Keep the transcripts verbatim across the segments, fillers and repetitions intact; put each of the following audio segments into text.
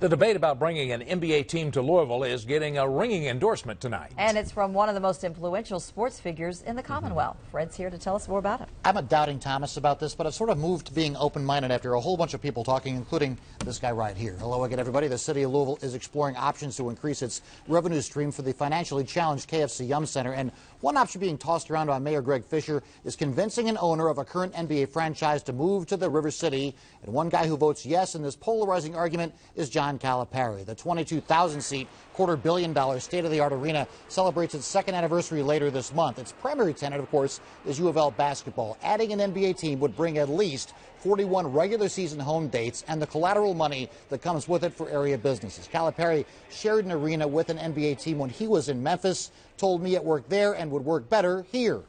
The debate about bringing an N B A team to Louisville is getting a ringing endorsement tonight. And it's from one of the most influential sports figures in the Commonwealth. Mm-hmm. Fred's here to tell us more about it. I'm a doubting Thomas about this, but I've sort of moved to being open-minded after a whole bunch of people talking, including this guy right here. Hello again, everybody. The city of Louisville is exploring options to increase its revenue stream for the financially challenged K F C Yum Center. And one option being tossed around by Mayor Greg Fisher is convincing an owner of a current N B A franchise to move to the River City. And one guy who votes yes in this polarizing argument is John Calipari. The twenty-two thousand seat, quarter billion dollar state-of-the-art arena celebrates its second anniversary later this month. Its primary tenant, of course, is U of L basketball. Adding an N B A team would bring at least forty-one regular season home dates and the collateral money that comes with it for area businesses. Calipari shared an arena with an N B A team when he was in Memphis, told me it worked there and would work better here.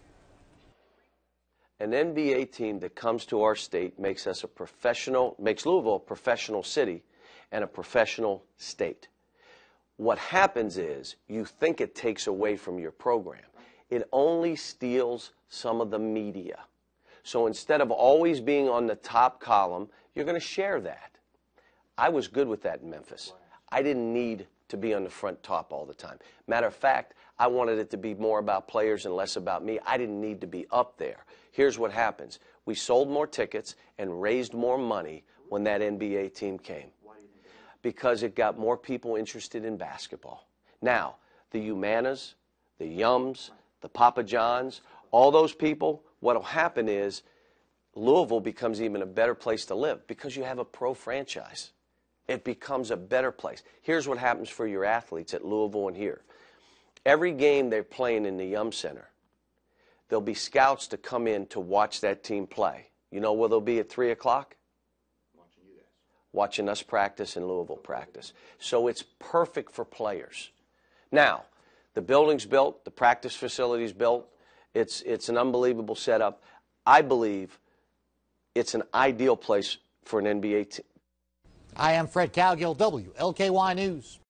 An N B A team that comes to our state makes us a professional, makes Louisville a professional city and a professional state. What happens is you think it takes away from your program. It only steals some of the media. So instead of always being on the top column, you're going to share that. I was good with that in Memphis. I didn't need to be on the front top all the time. Matter of fact, I wanted it to be more about players and less about me. I didn't need to be up there. Here's what happens. We sold more tickets and raised more money when that N B A team came. Because it got more people interested in basketball. Now, the Humanas, the Yums, the Papa Johns, all those people, what will happen is Louisville becomes even a better place to live because you have a pro franchise. It becomes a better place. Here's what happens for your athletes at Louisville and here. Every game they're playing in the Yum Center, there'll be scouts to come in to watch that team play. You know where they'll be at three o'clock? Watching us practice and Louisville practice. So it's perfect for players. Now, the building's built, the practice facility's built. It's, it's an unbelievable setup. I believe it's an ideal place for an N B A team. I am Fred Cowgill, W L K Y News.